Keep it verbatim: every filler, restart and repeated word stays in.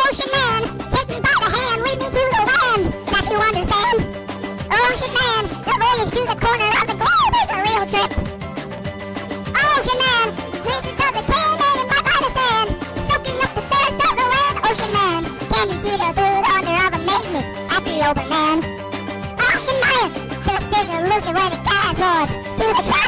Ocean man, take me by the hand, lead me to the land that you understand. Ocean man, the voyage to the corner of the globe is a real trip. Ocean man, princess of the sand, and by by the sand, soaking up the thirst of the land. Ocean man, can you see the third wonder of amazement at the open man? Ocean man, this is a lucid way to gas north to the